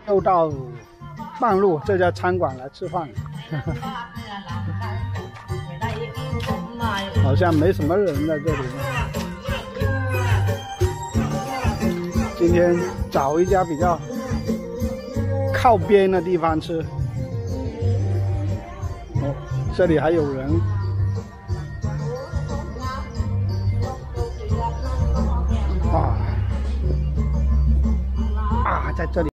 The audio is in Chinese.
又到半路这家餐馆来吃饭了，好像没什么人在这里。今天找一家比较靠边的地方吃。哦，这里还有人。在这里。